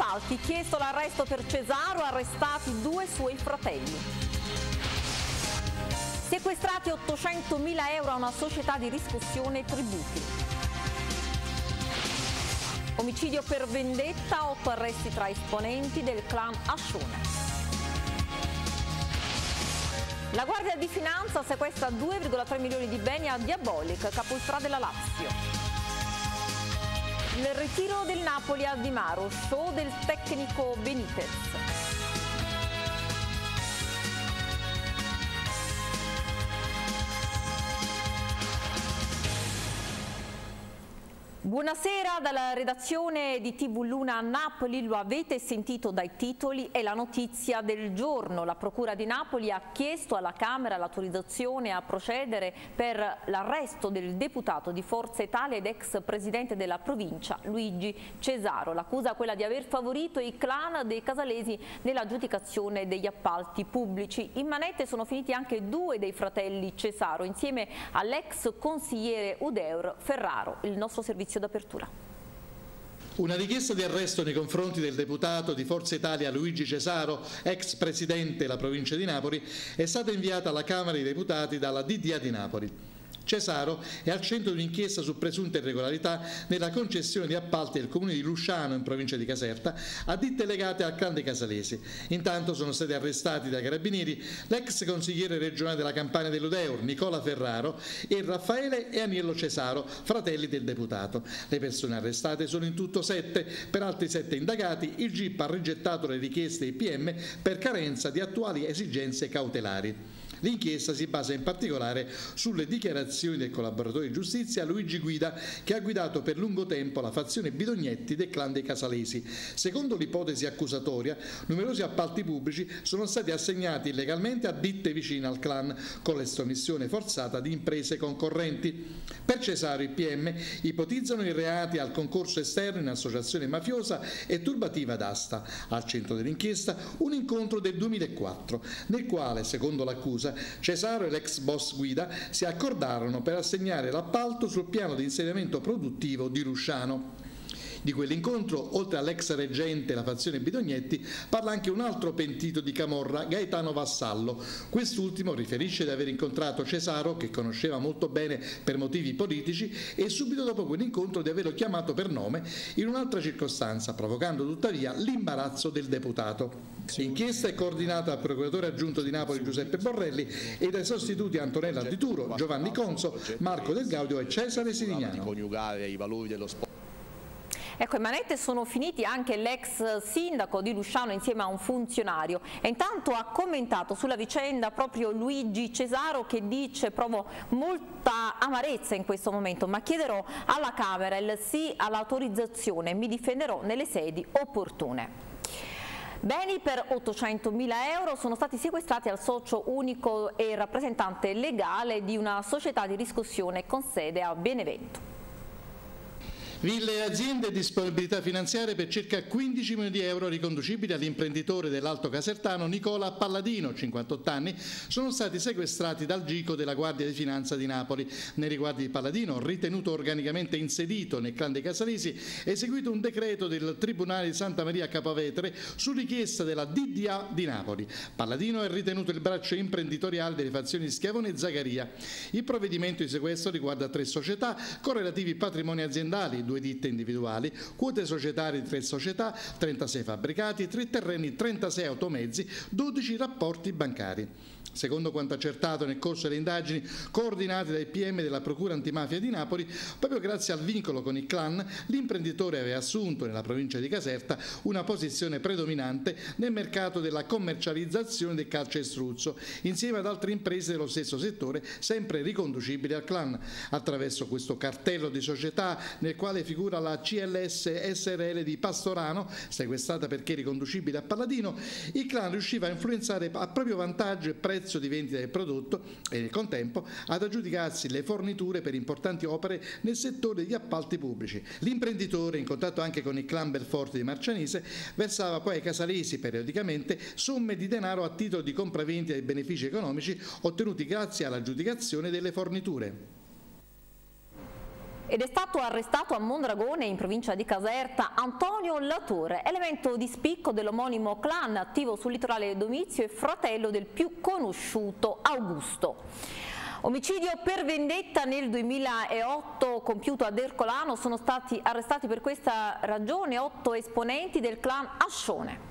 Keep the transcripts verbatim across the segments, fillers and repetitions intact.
appalti, chiesto l'arresto per Cesaro, arrestati due suoi fratelli. Sequestrati ottocentomila euro a una società di riscossione tributi. Omicidio per vendetta, otto arresti tra esponenti del clan Ascione. La Guardia di Finanza sequestra due virgola tre milioni di beni a Diabolic, capostrada della Lazio. Il ritiro del Napoli a Di Maro, show del tecnico Benitez. Buonasera dalla redazione di tivù Luna a Napoli, lo avete sentito dai titoli, è la notizia del giorno. La Procura di Napoli ha chiesto alla Camera l'autorizzazione a procedere per l'arresto del deputato di Forza Italia ed ex presidente della provincia Luigi Cesaro. L'accusa è quella di aver favorito i clan dei casalesi nell'aggiudicazione degli appalti pubblici. In manette sono finiti anche due dei fratelli Cesaro insieme all'ex consigliere Udeur Ferraro. Il nostro servizio d'apertura. Una richiesta di arresto nei confronti del deputato di Forza Italia Luigi Cesaro, ex presidente della provincia di Napoli, è stata inviata alla Camera dei Deputati dalla D D A di Napoli. Cesaro è al centro di un'inchiesta su presunte irregolarità nella concessione di appalti del comune di Lusciano, in provincia di Caserta, a ditte legate al clan dei Casalesi. Intanto sono stati arrestati dai carabinieri l'ex consigliere regionale della Campania dell'Udeur, Nicola Ferraro, e Raffaele e Aniello Cesaro, fratelli del deputato. Le persone arrestate sono in tutto sette. Per altri sette indagati il G I P ha rigettato le richieste dei P M per carenza di attuali esigenze cautelari. L'inchiesta si basa in particolare sulle dichiarazioni del collaboratore di giustizia Luigi Guida, che ha guidato per lungo tempo la fazione Bidognetti del clan dei Casalesi. Secondo l'ipotesi accusatoria, numerosi appalti pubblici sono stati assegnati illegalmente a ditte vicine al clan, con l'estromissione forzata di imprese concorrenti. Per Cesaro i P M ipotizzano i reati al concorso esterno in associazione mafiosa e turbativa d'asta. Al centro dell'inchiesta un incontro del duemilaquattro, nel quale, secondo l'accusa, Cesaro e l'ex boss Guida si accordarono per assegnare l'appalto sul piano di insediamento produttivo di Lusciano. Di quell'incontro, oltre all'ex reggente la fazione Bidognetti, parla anche un altro pentito di camorra, Gaetano Vassallo. Quest'ultimo riferisce di aver incontrato Cesaro, che conosceva molto bene per motivi politici, e subito dopo quell'incontro di averlo chiamato per nome in un'altra circostanza, provocando tuttavia l'imbarazzo del deputato. L'inchiesta è coordinata dal procuratore aggiunto di Napoli Giuseppe Borrelli e dai sostituti Antonella Dituro, Giovanni Conso, Marco Del Gaudio e Cesare Sirignano. Ecco, in manette sono finiti anche l'ex sindaco di Lusciano insieme a un funzionario, e intanto ha commentato sulla vicenda proprio Luigi Cesaro, che dice: provo molta amarezza in questo momento, ma chiederò alla Camera il sì all'autorizzazione, mi difenderò nelle sedi opportune. Beni per ottocentomila euro sono stati sequestrati al socio unico e rappresentante legale di una società di riscossione con sede a Benevento. Ville e aziende e disponibilità finanziarie per circa quindici milioni di euro riconducibili all'imprenditore dell'Alto Casertano Nicola Palladino, cinquantotto anni, sono stati sequestrati dal Gico della Guardia di Finanza di Napoli. Nei riguardi di Palladino, ritenuto organicamente inserito nel clan dei Casalesi, è eseguito un decreto del Tribunale di Santa Maria Capovetere su richiesta della D D A di Napoli. Palladino è ritenuto il braccio imprenditoriale delle fazioni Schiavone e Zagaria. Il provvedimento di sequestro riguarda tre società con relativi patrimoni aziendali, due ditte individuali, quote societarie di tre società, trentasei fabbricati, tre terreni, trentasei automezzi, dodici rapporti bancari. Secondo quanto accertato nel corso delle indagini coordinate dai P M della Procura Antimafia di Napoli, proprio grazie al vincolo con il clan, l'imprenditore aveva assunto nella provincia di Caserta una posizione predominante nel mercato della commercializzazione del calcestruzzo, insieme ad altre imprese dello stesso settore, sempre riconducibili al clan. Attraverso questo cartello di società, nel quale figura la C L S S R L di Pastorano, sequestrata perché riconducibile a Palladino, il clan riusciva a influenzare a proprio vantaggio il prezzo di vendita del prodotto e nel contempo ad aggiudicarsi le forniture per importanti opere nel settore degli appalti pubblici. L'imprenditore, in contatto anche con il clan Belforti di Marcianise, versava poi ai Casalesi periodicamente somme di denaro a titolo di compravendita dei benefici economici ottenuti grazie all'aggiudicazione delle forniture. Ed è stato arrestato a Mondragone, in provincia di Caserta, Antonio Latore, elemento di spicco dell'omonimo clan attivo sul litorale Domizio e fratello del più conosciuto Augusto. Omicidio per vendetta nel duemilaotto compiuto ad Ercolano. Sono stati arrestati per questa ragione otto esponenti del clan Ascione.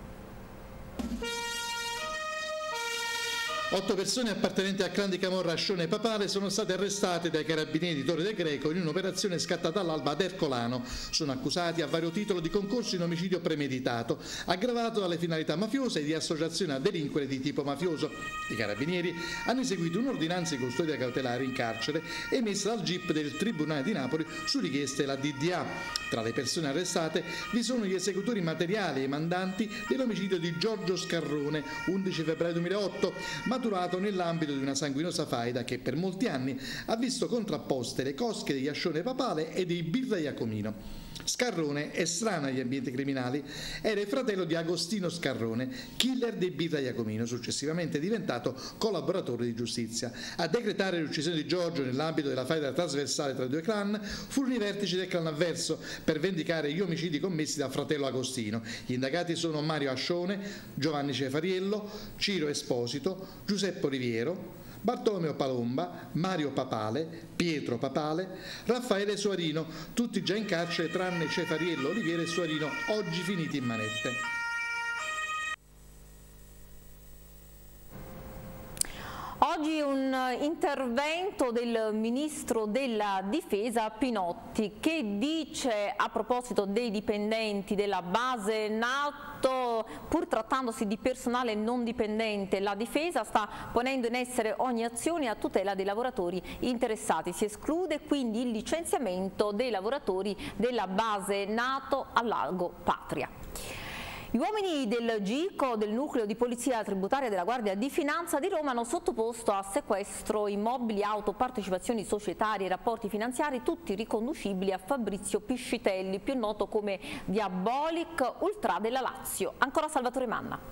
Otto persone appartenenti al clan di Camorra Ascione Papale sono state arrestate dai carabinieri di Torre del Greco in un'operazione scattata all'alba ad Ercolano. Sono accusati a vario titolo di concorso in omicidio premeditato, aggravato dalle finalità mafiose e di associazione a delinquere di tipo mafioso. I carabinieri hanno eseguito un'ordinanza di custodia cautelare in carcere emessa dal G I P del Tribunale di Napoli su richiesta della D D A. Tra le persone arrestate vi sono gli esecutori materiali e i mandanti dell'omicidio di Giorgio Scarrone, undici febbraio duemilaotto, maturato nell'ambito di una sanguinosa faida che per molti anni ha visto contrapposte le cosche degli Ascione Papale e dei Birra Iacomino. Scarrone, estraneo agli ambienti criminali, era il fratello di Agostino Scarrone, killer dei Birra Iacomino, successivamente diventato collaboratore di giustizia. A decretare l'uccisione di Giorgio nell'ambito della faida trasversale tra i due clan furono i vertici del clan avverso per vendicare gli omicidi commessi dal fratello Agostino. Gli indagati sono Mario Ascione, Giovanni Cefariello, Ciro Esposito, Giuseppe Riviero, Bartolomeo Palomba, Mario Papale, Pietro Papale, Raffaele Suarino, tutti già in carcere tranne Cefariello, Oliviero e Suarino, oggi finiti in manette. Oggi un intervento del Ministro della Difesa Pinotti, che dice a proposito dei dipendenti della base NATO, pur trattandosi di personale non dipendente, la Difesa sta ponendo in essere ogni azione a tutela dei lavoratori interessati. Si esclude quindi il licenziamento dei lavoratori della base NATO a Lago Patria. Gli uomini del GICO, del nucleo di polizia tributaria della Guardia di Finanza di Roma, hanno sottoposto a sequestro immobili, auto, partecipazioni societarie e rapporti finanziari, tutti riconducibili a Fabrizio Piscitelli, più noto come Diabolic Ultra della Lazio. Ancora Salvatore Manna.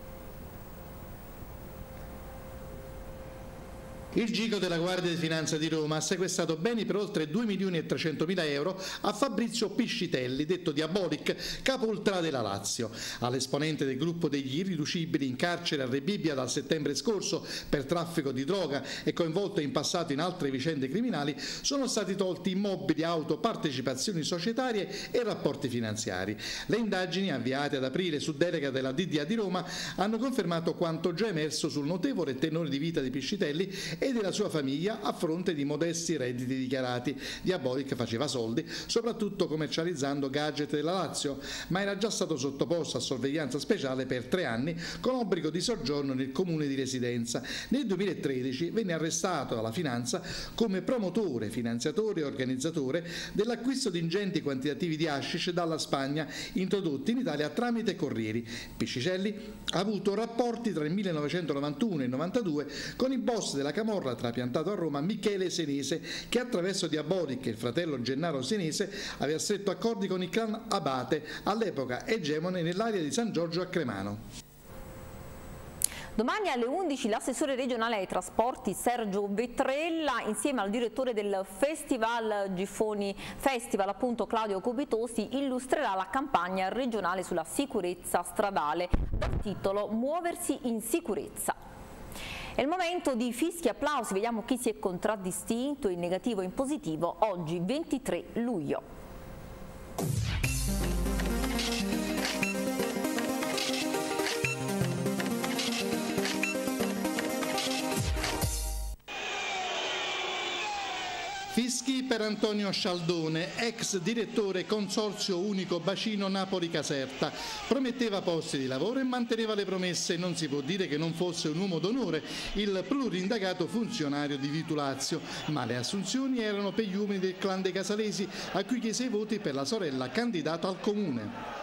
Il GICO della Guardia di Finanza di Roma ha sequestrato beni per oltre due milioni e trecentomila euro a Fabrizio Piscitelli, detto Diabolic, capo ultra della Lazio. All'esponente del gruppo degli irriducibili in carcere a Rebibbia dal settembre scorso per traffico di droga e coinvolto in passato in altre vicende criminali sono stati tolti immobili, auto, partecipazioni societarie e rapporti finanziari. Le indagini avviate ad aprile su delega della D D A di Roma hanno confermato quanto già emerso sul notevole tenore di vita di Piscitelli e della sua famiglia a fronte di modesti redditi dichiarati. Diabolic faceva soldi soprattutto commercializzando gadget della Lazio, ma era già stato sottoposto a sorveglianza speciale per tre anni con obbligo di soggiorno nel comune di residenza. Nel duemilatredici venne arrestato dalla Finanza come promotore, finanziatore e organizzatore dell'acquisto di ingenti quantitativi di hashish dalla Spagna introdotti in Italia tramite corrieri. Piscitelli ha avuto rapporti tra il millenovecentonovantuno e il novantadue con il boss della Camorra trapiantato a Roma, Michele Senese, che attraverso Diabolic e il fratello Gennaro Senese aveva stretto accordi con il clan Abate, all'epoca egemone nell'area di San Giorgio a Cremano. Domani alle undici l'assessore regionale ai trasporti Sergio Vetrella, insieme al direttore del Festival Giffoni Festival, appunto Claudio Copitosi, illustrerà la campagna regionale sulla sicurezza stradale dal titolo Muoversi in sicurezza. È il momento di fischi e applausi, vediamo chi si è contraddistinto in negativo e in positivo oggi ventitré luglio. Fischi per Antonio Scialdone, ex direttore Consorzio Unico Bacino Napoli Caserta. Prometteva posti di lavoro e manteneva le promesse. Non si può dire che non fosse un uomo d'onore il plurindagato funzionario di Vitulazio, ma le assunzioni erano per gli uomini del clan dei Casalesi, a cui chiese i voti per la sorella candidata al comune.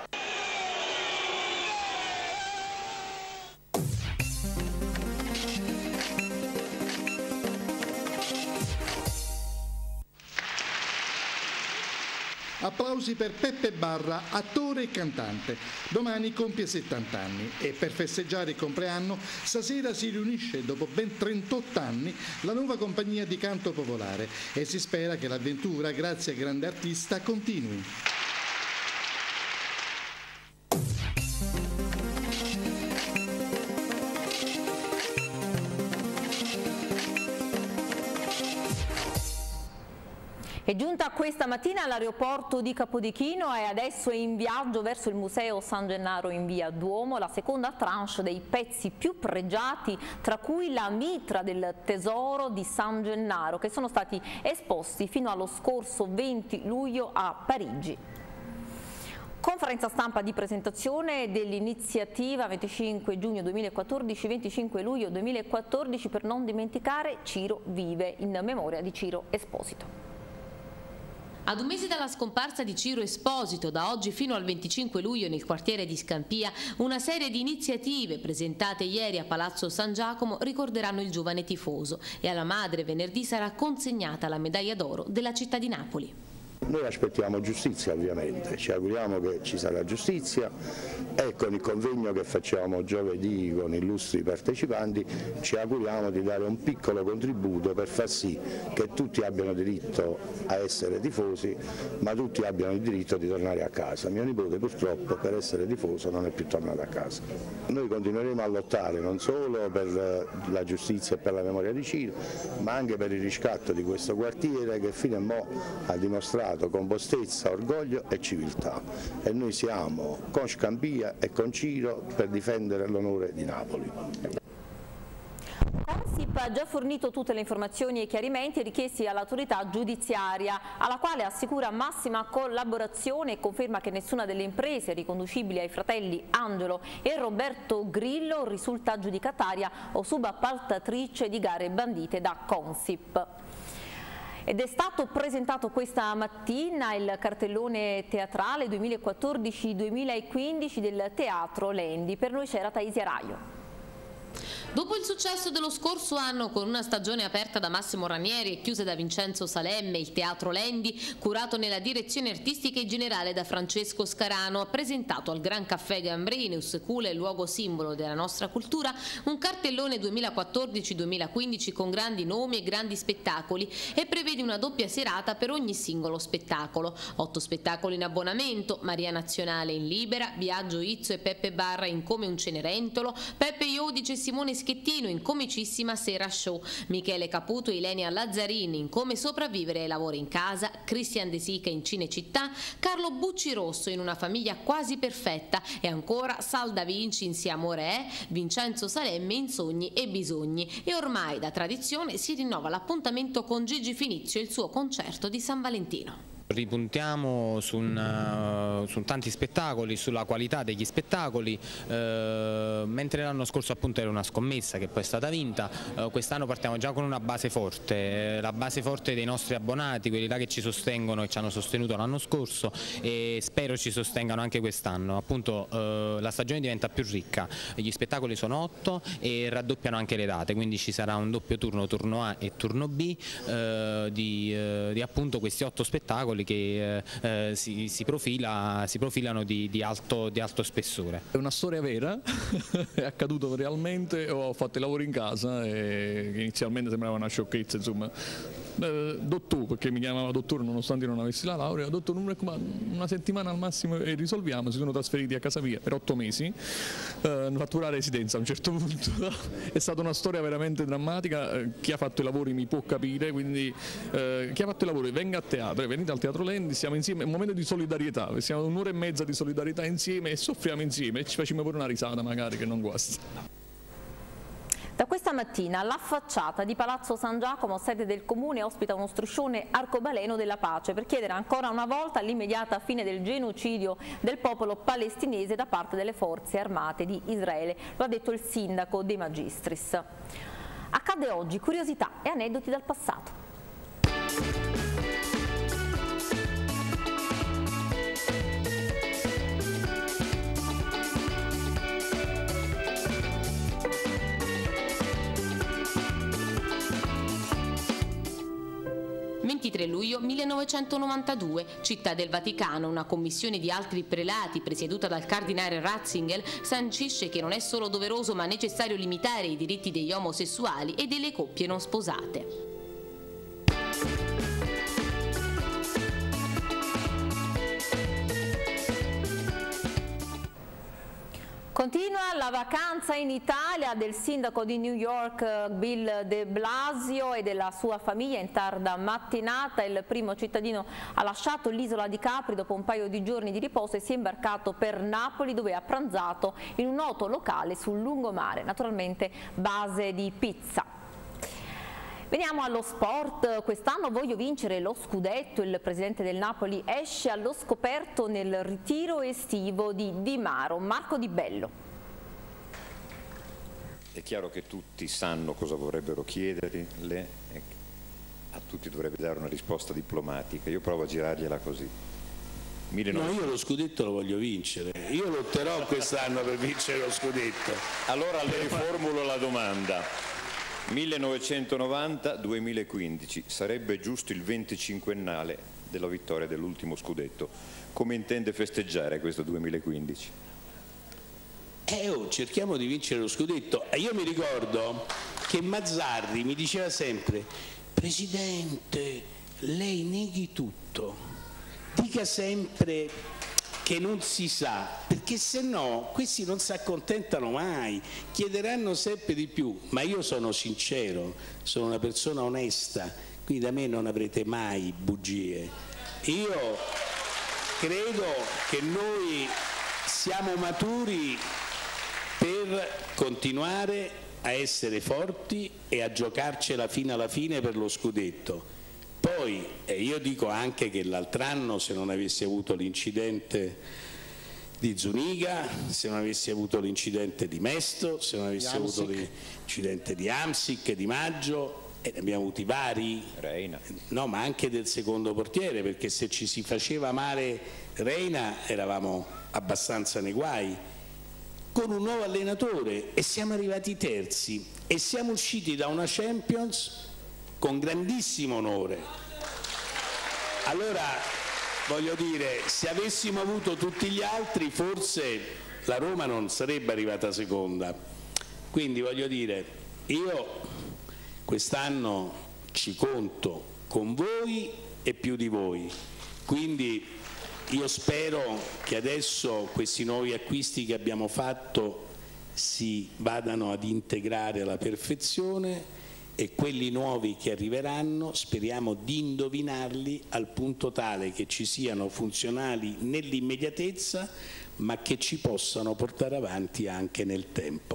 Applausi applausi per Peppe Barra, attore e cantante. Domani compie settanta anni e per festeggiare il compleanno stasera si riunisce dopo ben trentotto anni la nuova compagnia di canto popolare e si spera che l'avventura, grazie al grande artista, continui. È giunta questa mattina all'aeroporto di Capodichino e adesso è in viaggio verso il Museo San Gennaro in via Duomo la seconda tranche dei pezzi più pregiati, tra cui la mitra del tesoro di San Gennaro, che sono stati esposti fino allo scorso venti luglio a Parigi. Conferenza stampa di presentazione dell'iniziativa venticinque giugno duemilaquattordici venticinque luglio duemilaquattordici per non dimenticare Ciro vive, in memoria di Ciro Esposito. Ad un mese dalla scomparsa di Ciro Esposito, da oggi fino al venticinque luglio nel quartiere di Scampia, una serie di iniziative presentate ieri a Palazzo San Giacomo ricorderanno il giovane tifoso e alla madre venerdì sarà consegnata la medaglia d'oro della città di Napoli. Noi aspettiamo giustizia, ovviamente, ci auguriamo che ci sarà giustizia e con il convegno che facciamo giovedì con illustri partecipanti ci auguriamo di dare un piccolo contributo per far sì che tutti abbiano diritto a essere tifosi, ma tutti abbiano il diritto di tornare a casa. Mio nipote purtroppo per essere tifoso non è più tornato a casa. Noi continueremo a lottare non solo per la giustizia e per la memoria di Ciro, ma anche per il riscatto di questo quartiere che fino a mo' ha dimostrato compostezza, orgoglio e civiltà e noi siamo con Scampia e con Ciro per difendere l'onore di Napoli. Consip ha già fornito tutte le informazioni e chiarimenti richiesti all'autorità giudiziaria, alla quale assicura massima collaborazione e conferma che nessuna delle imprese riconducibili ai fratelli Angelo e Roberto Grillo risulta aggiudicataria o subappaltatrice di gare bandite da Consip. Ed è stato presentato questa mattina il cartellone teatrale duemilaquattordici duemilaquindici del Teatro Lendi. Per noi c'era Taisia Raio. Dopo il successo dello scorso anno con una stagione aperta da Massimo Ranieri e chiusa da Vincenzo Salemme, il Teatro Lendi, curato nella direzione artistica e generale da Francesco Scarano, ha presentato al Gran Caffè Gambrinus, culla e luogo simbolo della nostra cultura, un cartellone duemilaquattordici duemilaquindici con grandi nomi e grandi spettacoli e prevede una doppia serata per ogni singolo spettacolo. Otto spettacoli in abbonamento: Maria Nazionale in Libera, Biagio Izzo e Peppe Barra in Come un Cenerentolo, Peppe Iodice e Simone Schettino in Comicissima Sera Show, Michele Caputo e Ilenia Lazzarini in Come sopravvivere ai lavori in casa, Christian De Sica in Cinecittà, Carlo Bucci Rosso in Una famiglia quasi perfetta e ancora Sal Da Vinci in Se amore è, Vincenzo Salemme in Sogni e Bisogni. E ormai da tradizione si rinnova l'appuntamento con Gigi Finizio e il suo concerto di San Valentino. Ripuntiamo su, un, su tanti spettacoli, sulla qualità degli spettacoli, eh, mentre l'anno scorso appunto era una scommessa che poi è stata vinta, eh, quest'anno partiamo già con una base forte, la base forte dei nostri abbonati, quelli là che ci sostengono e ci hanno sostenuto l'anno scorso e spero ci sostengano anche quest'anno. Appunto eh, la stagione diventa più ricca, gli spettacoli sono otto e raddoppiano anche le date, quindi ci sarà un doppio turno, turno A e turno B eh, di, eh, di appunto questi otto spettacoli che eh, si, si, profila, si profilano di, di, alto, di alto spessore. È una storia vera, è accaduto realmente, ho fatto i lavori in casa e inizialmente sembrava una sciocchezza, insomma. Eh, dottore, perché mi chiamava dottore nonostante non avessi la laurea, dottore non raccomando, una settimana al massimo e risolviamo. Si sono trasferiti a casa mia per otto mesi, eh, hanno fatto la residenza a un certo punto. È stata una storia veramente drammatica, eh, chi ha fatto i lavori mi può capire, quindi eh, chi ha fatto i lavori venga a teatro, venite al Teatro Lendi, siamo insieme, è un momento di solidarietà, siamo un'ora e mezza di solidarietà insieme e soffriamo insieme e ci facciamo pure una risata magari che non guasta. Da questa mattina la facciata di Palazzo San Giacomo, sede del Comune, ospita uno striscione arcobaleno della pace per chiedere ancora una volta l'immediata fine del genocidio del popolo palestinese da parte delle forze armate di Israele. Lo ha detto il sindaco De Magistris. Accade oggi, curiosità e aneddoti dal passato. ventitré luglio millenovecentonovantadue, Città del Vaticano. Una commissione di altri prelati presieduta dal cardinale Ratzinger sancisce che non è solo doveroso ma necessario limitare i diritti degli omosessuali e delle coppie non sposate. Continua la vacanza in Italia del sindaco di New York Bill de Blasio e della sua famiglia. In tarda mattinata il primo cittadino ha lasciato l'isola di Capri dopo un paio di giorni di riposo e si è imbarcato per Napoli, dove ha pranzato in un noto locale sul lungomare, naturalmente base di pizza. Veniamo allo sport. Quest'anno voglio vincere lo scudetto. Il presidente del Napoli esce allo scoperto nel ritiro estivo di Di Maro. Marco Di Bello. È chiaro che tutti sanno cosa vorrebbero chiederle, a tutti dovrebbe dare una risposta diplomatica. Io provo a girargliela così. No, io lo scudetto lo voglio vincere. Io lotterò quest'anno per vincere lo scudetto. Allora le riformulo la domanda. millenovecentonovanta duemilaquindici, sarebbe giusto il venticinquennale della vittoria dell'ultimo scudetto. Come intende festeggiare questo duemilaquindici? Eh, oh, cerchiamo di vincere lo scudetto. E io mi ricordo che Mazzarri mi diceva sempre: Presidente, lei neghi tutto, dica sempre che non si sa, perché se no questi non si accontentano mai, chiederanno sempre di più. Ma io sono sincero, sono una persona onesta, quindi da me non avrete mai bugie. Io credo che noi siamo maturi per continuare a essere forti e a giocarcela fino alla fine per lo scudetto. Poi eh, io dico anche che l'altro anno, se non avessi avuto l'incidente di Zuniga, se non avessi avuto l'incidente di Mesto, se non avessi avuto l'incidente di Amsic, di Maggio, e ne abbiamo avuti vari, Reina. No, ma anche del secondo portiere, perché se ci si faceva male Reina eravamo abbastanza nei guai, con un nuovo allenatore, e siamo arrivati terzi e siamo usciti da una Champions con grandissimo onore. Allora, voglio dire, se avessimo avuto tutti gli altri, forse la Roma non sarebbe arrivata seconda. Quindi voglio dire, io quest'anno ci conto con voi e più di voi. Quindi io spero che adesso questi nuovi acquisti che abbiamo fatto si vadano ad integrare alla perfezione, e quelli nuovi che arriveranno speriamo di indovinarli al punto tale che ci siano funzionali nell'immediatezza, ma che ci possano portare avanti anche nel tempo.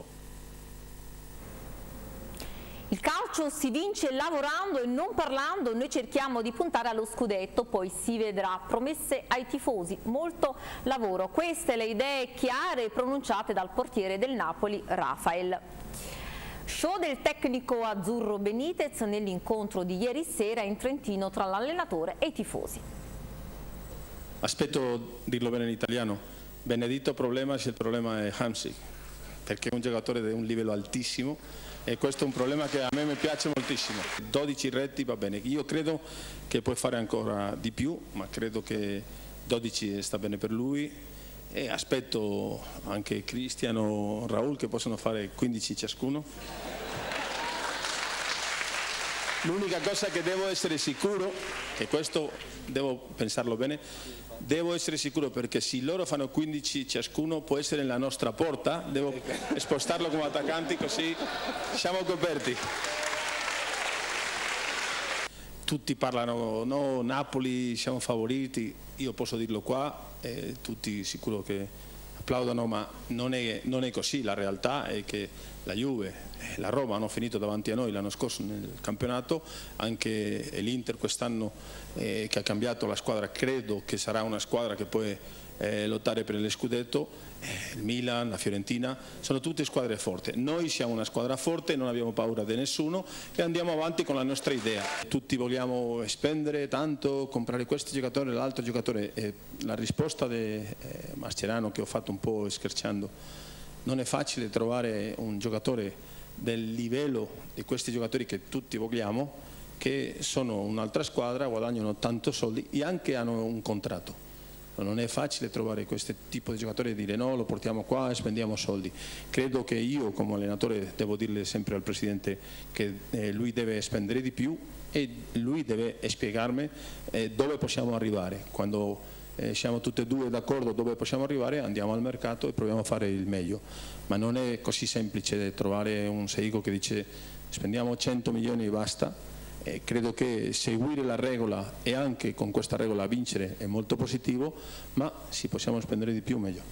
Il calcio si vince lavorando e non parlando. Noi cerchiamo di puntare allo scudetto, poi si vedrà. Promesse ai tifosi, molto lavoro. Queste le idee chiare pronunciate dal portiere del Napoli, Rafael. Show del tecnico azzurro Benitez nell'incontro di ieri sera in Trentino tra l'allenatore e i tifosi. Aspetto dirlo bene in italiano. Benedetto problema se il problema è Hamsik, perché è un giocatore di un livello altissimo e questo è un problema che a me mi piace moltissimo. dodici reti va bene, io credo che può fare ancora di più, ma credo che dodici sta bene per lui. E aspetto anche Cristiano, Raul, che possono fare quindici ciascuno. L'unica cosa che devo essere sicuro, e questo devo pensarlo bene, devo essere sicuro perché se loro fanno quindici ciascuno può essere nella nostra porta, devo spostarlo come attaccanti così siamo coperti. Tutti parlano, no, Napoli siamo favoriti, io posso dirlo qua, e tutti sicuro che applaudono, ma non è, non è così. La realtà è che la Juve e la Roma hanno finito davanti a noi l'anno scorso nel campionato, anche l'Inter quest'anno eh, che ha cambiato la squadra, credo che sarà una squadra che può eh, lottare per il scudetto. Il Milan, la Fiorentina, sono tutte squadre forti. Noi siamo una squadra forte, non abbiamo paura di nessuno e andiamo avanti con la nostra idea. Tutti vogliamo spendere tanto, comprare questo giocatore e l'altro giocatore. E la risposta di eh, Mascherano, che ho fatto un po' scherzando, non è facile trovare un giocatore del livello di questi giocatori che tutti vogliamo che sono un'altra squadra, guadagnano tanto soldi e anche hanno un contratto. Non è facile trovare questo tipo di giocatori e dire no, lo portiamo qua e spendiamo soldi. Credo che io come allenatore devo dirle sempre al Presidente che eh, lui deve spendere di più e lui deve spiegarmi eh, dove possiamo arrivare. Quando eh, siamo tutti e due d'accordo dove possiamo arrivare, andiamo al mercato e proviamo a fare il meglio. Ma non è così semplice trovare un Seigo che dice spendiamo cento milioni e basta. Eh, credo che seguire la regola e anche con questa regola vincere è molto positivo, ma se possiamo spendere di più meglio.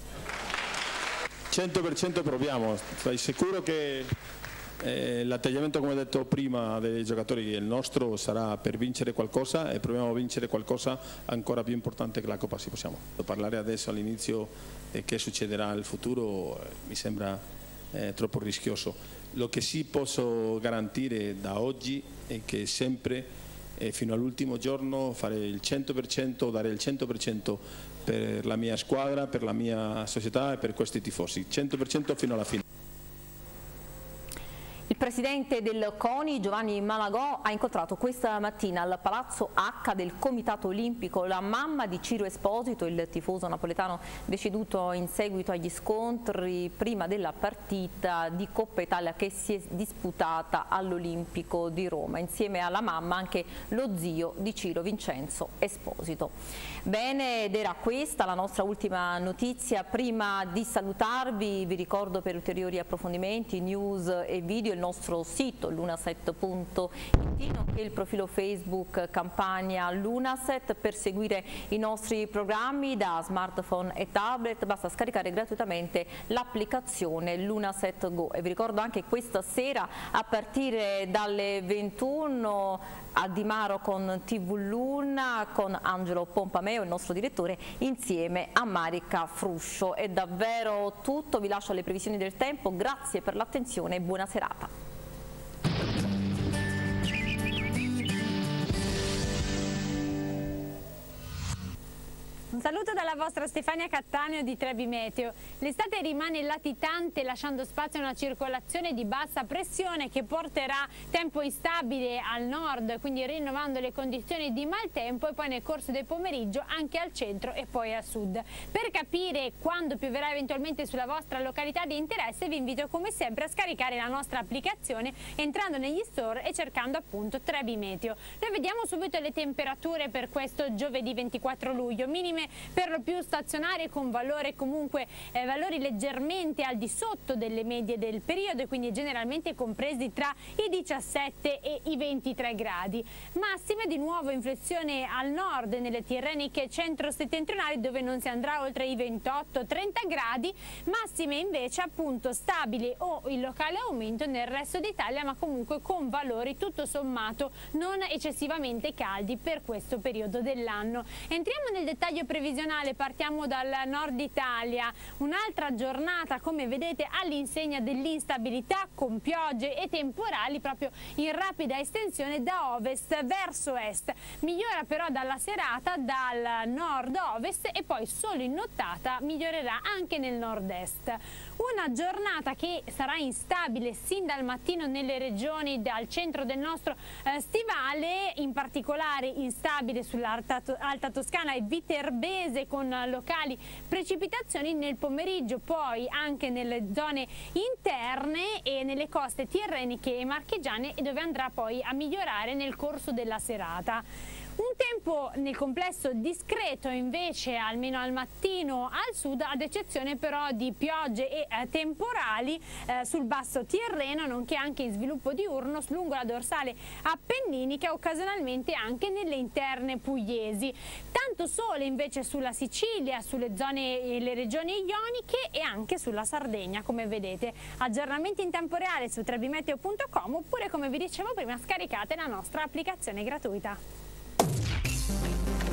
cento per cento proviamo, stai sicuro che eh, l'atteggiamento, come ho detto prima, dei giocatori, il nostro sarà per vincere qualcosa e proviamo a vincere qualcosa ancora più importante che la Coppa, se possiamo. Parlare adesso all'inizio di che succederà nel futuro eh, mi sembra eh, troppo rischioso. Lo che sì posso garantire da oggi è che sempre eh, fino all'ultimo giorno fare il cento per cento, dare il cento per cento per la mia squadra, per la mia società e per questi tifosi, cento per cento fino alla fine. Il presidente del CONI, Giovanni Malagò, ha incontrato questa mattina al Palazzo H del Comitato Olimpico la mamma di Ciro Esposito, il tifoso napoletano deceduto in seguito agli scontri prima della partita di Coppa Italia che si è disputata all'Olimpico di Roma. Insieme alla mamma anche lo zio di Ciro, Vincenzo Esposito. Bene, ed era questa la nostra ultima notizia. Prima di salutarvi vi ricordo per ulteriori approfondimenti, news e video il nostro sito lunaset punto it, nonché il profilo Facebook Campania Lunaset. Per seguire i nostri programmi da smartphone e tablet basta scaricare gratuitamente l'applicazione Lunaset Go. E vi ricordo anche questa sera a partire dalle ventuno a Di Maro con tivù Luna, con Angelo Pompameo, il nostro direttore, insieme a Marica Fruscio. È davvero tutto, vi lascio alle previsioni del tempo, grazie per l'attenzione e buona serata. Un saluto dalla vostra Stefania Cattaneo di Trebi Meteo. L'estate rimane latitante lasciando spazio a una circolazione di bassa pressione che porterà tempo instabile al nord, quindi rinnovando le condizioni di maltempo e poi nel corso del pomeriggio anche al centro e poi al sud. Per capire quando pioverà eventualmente sulla vostra località di interesse vi invito come sempre a scaricare la nostra applicazione entrando negli store e cercando appunto Trebi Meteo. Noi vediamo subito le temperature per questo giovedì ventiquattro luglio, minime per lo più stazionarie con valore comunque eh, valori leggermente al di sotto delle medie del periodo e quindi generalmente compresi tra i diciassette e i ventitré gradi. Massime di nuovo in flessione al nord nelle tirreniche centro-settentrionali dove non si andrà oltre i ventotto trenta gradi, massime invece appunto stabili o in locale aumento nel resto d'Italia, ma comunque con valori tutto sommato non eccessivamente caldi per questo periodo dell'anno. Entriamo nel dettaglio previsionale, partiamo dal nord Italia. Un'altra giornata come vedete all'insegna dell'instabilità con piogge e temporali proprio in rapida estensione da ovest verso est. Migliora però dalla serata dal nord-ovest e poi solo in nottata migliorerà anche nel nord-est. Una giornata che sarà instabile sin dal mattino nelle regioni dal centro del nostro eh, stivale, in particolare instabile sull'Alta Alta Toscana e Viterbese con locali precipitazioni nel pomeriggio, poi anche nelle zone interne e nelle coste tirreniche e marchigiane, e dove andrà poi a migliorare nel corso della serata. Un tempo nel complesso discreto invece, almeno al mattino al sud, ad eccezione però di piogge e eh, temporali eh, sul basso Tirreno, nonché anche in sviluppo diurno lungo la dorsale appenninica, occasionalmente anche nelle interne pugliesi. Tanto sole invece sulla Sicilia, sulle zone e le regioni ioniche e anche sulla Sardegna, come vedete. Aggiornamenti in tempo reale su trebimeteo punto com oppure, come vi dicevo prima, scaricate la nostra applicazione gratuita.